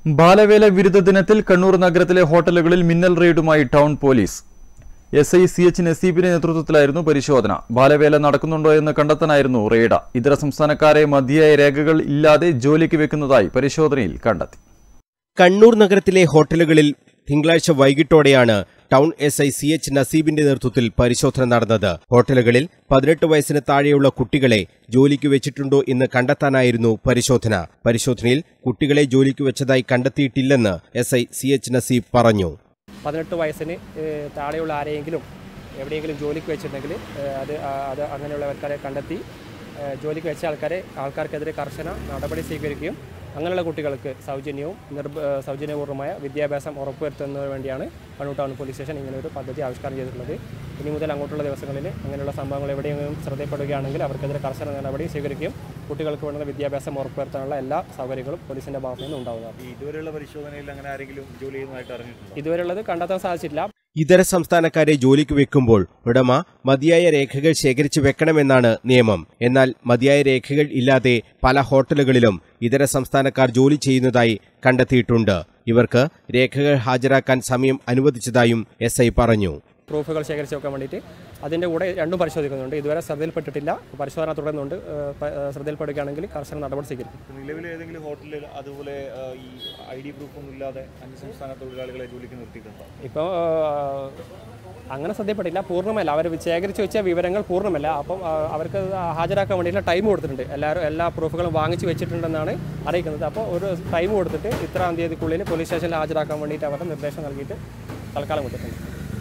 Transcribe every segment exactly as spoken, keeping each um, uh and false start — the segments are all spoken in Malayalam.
ബാലവേല വിരുദ്ധ ദിനത്തിൽ കണ്ണൂർ നഗരത്തിലെ ഹോട്ടലുകളിൽ മിന്നൽ റെയ്ഡുമായി town police. S I C H നസീബിന്റെ നേതൃത്വത്തിലായിരുന്നു പരിശോധന. ബാലവേല നടക്കുന്നുണ്ടോ എന്ന് കണ്ടെത്താനായിരുന്നു റെയ്ഡ്. ഇതര സംസ്ഥാനക്കാരെ മതിയായ രേഖകൾ ഇല്ലാതെ ജോലിക്ക് വെക്കുന്നതായി പരിശോധനയിൽ കണ്ടെത്തി. കണ്ണൂർ നഗരത്തിലെ ഹോട്ടലുകളിൽ തിങ്കളാഴ്ച വൈകിട്ടോടെയാണ് town S I C H നസീബിന്റെ നേതൃത്വത്തിൽ പരിശോധന നടന്നത്. ഹോട്ടലുകളിൽ പതിനെട്ട് വയസ്സിന് താഴെയുള്ള കുട്ടികളെ ജോലിക്ക് വെച്ചിട്ടുണ്ടോ എന്ന് കണ്ടെത്താനായിരുന്നു പരിശോധന. പരിശോധനയിൽ കുട്ടികളെ ജോലിക്ക് വെച്ചതായി കണ്ടെത്തിയിട്ടില്ലെന്ന് S I C H Naseeb പറഞ്ഞു. പതിനെട്ട് വയസ്സിന് താഴെയുള്ള ആരെയെങ്കിലും എവിടെയെങ്കിലും ജോലിക്ക് വെച്ചിട്ടുണ്ടെങ്കിൽ അത് അത് അങ്ങനെയുള്ളവർക്കാരെ കണ്ടെത്തി ജോലിക്ക് വെച്ച ആൾക്കാരെ ആൾക്കാർക്കെതിരെ കർശന നടപടി സ്വീകരിക്കുകയും അങ്ങനെയുള്ള കുട്ടികൾക്ക് സൗജന്യവും നിർബ സൗജന്യപൂർവ്വമായ വിദ്യാഭ്യാസം ഉറപ്പുവരുത്തുന്നതിന് വേണ്ടിയാണ് കണ്ണൂർ ടൗൺ പോലീസ് സ്റ്റേഷൻ ഇങ്ങനൊരു പദ്ധതി ആവിഷ്കാരം ചെയ്തിട്ടുള്ളത്. ഇനി മുതൽ അങ്ങോട്ടുള്ള ദിവസങ്ങളിൽ അങ്ങനെയുള്ള സംഭവങ്ങൾ എവിടെയെങ്കിലും ശ്രദ്ധപ്പെടുകയാണെങ്കിൽ അവർക്കെതിരെ കർശന നടപടി സ്വീകരിക്കുകയും കുട്ടികൾക്ക് വേണ്ട വിദ്യാഭ്യാസം ഉറപ്പുവരുത്താനുള്ള എല്ലാ സൗകര്യങ്ങളും പോലീസിന്റെ ഭാഗത്തു നിന്ന് ഉണ്ടാവുന്നതാണ്. ഇതുവരെയുള്ള പരിശോധനയിൽ അങ്ങനെ ആരെങ്കിലും ജോലി ചെയ്യുന്നതായിട്ട് അറിഞ്ഞിട്ടുണ്ടോ? ഇതുവരെയുള്ളത് കണ്ടെത്താൻ സാധിച്ചിട്ടില്ല. ഇതര സംസ്ഥാനക്കാരെ ജോലിക്ക് വെക്കുമ്പോൾ ഉടമ മതിയായ രേഖകൾ ശേഖരിച്ചു വെക്കണമെന്നാണ് നിയമം. എന്നാൽ മതിയായ രേഖകൾ ഇല്ലാതെ പല ഹോട്ടലുകളിലും ഇതര സംസ്ഥാനക്കാർ ജോലി ചെയ്യുന്നതായി കണ്ടെത്തിയിട്ടുണ്ട്. ഇവർക്ക് രേഖകൾ ഹാജരാക്കാൻ സമയം അനുവദിച്ചതായും എസ് ഐ പറഞ്ഞു. പ്രൂഫുകൾ ശേഖരിച്ച് വെക്കാൻ വേണ്ടിയിട്ട് അതിൻ്റെ കൂടെ രണ്ടും പരിശോധിക്കുന്നുണ്ട്. ഇതുവരെ ശ്രദ്ധയിൽപ്പെട്ടിട്ടില്ല. പരിശോധന തുടരുന്നുണ്ട്. ശ്രദ്ധയിൽപ്പെടുകയാണെങ്കിൽ കർശന നടപടി സ്വീകരിക്കും. നിലവിൽ ഏതെങ്കിലും ഹോട്ടലിൽ അതുപോലെ ഈ ഐ ഡി പ്രൂഫൊന്നും ഇല്ലാതെ അന്യസംസ്ഥാന തൊഴിലാളികളെ ജോലിക്ക് നിർത്തിയിട്ടുണ്ടോ? ഇപ്പോൾ അങ്ങനെ ശ്രദ്ധയിൽപ്പെട്ടില്ല. പൂർണ്ണമല്ല. അവർ ശേഖരിച്ച് വെച്ച വിവരങ്ങൾ പൂർണ്ണമല്ല. അപ്പം അവർക്ക് ഹാജരാക്കാൻ വേണ്ടിയിട്ടുള്ള ടൈം കൊടുത്തിട്ടുണ്ട്. എല്ലാവരും എല്ലാ പ്രൂഫുകളും വാങ്ങിച്ച് വെച്ചിട്ടുണ്ടെന്നാണ് അറിയിക്കുന്നത്. അപ്പോൾ ഒരു ടൈം കൊടുത്തിട്ട് ഇത്രാം തീയതിക്കുള്ളിൽ പോലീസ് സ്റ്റേഷനിൽ ഹാജരാക്കാൻ വേണ്ടിയിട്ട് അവരുടെ നിർദ്ദേശം നൽകിയിട്ട് തൽക്കാലം കൊടുത്തിട്ടുണ്ട്.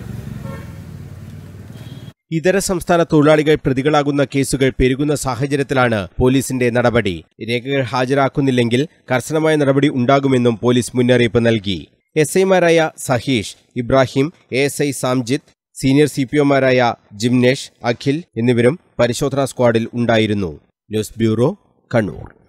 ഇതര സംസ്ഥാന തൊഴിലാളികൾ പ്രതികളാകുന്ന കേസുകൾ പെരുകുന്ന സാഹചര്യത്തിലാണ് പോലീസിന്റെ നടപടി. രേഖകൾ ഹാജരാക്കുന്നില്ലെങ്കിൽ കർശനമായ നടപടി ഉണ്ടാകുമെന്നും പോലീസ് മുന്നറിയിപ്പ് നൽകി. എസ് ഐമാരായ Saheesh, Ibrahim, A S I Samjith, senior C P ഒമാരായ ജിംനേഷ്, അഖിൽ എന്നിവരും പരിശോധനാ സ്ക്വാഡിൽ ഉണ്ടായിരുന്നു. News bureau, Kannur.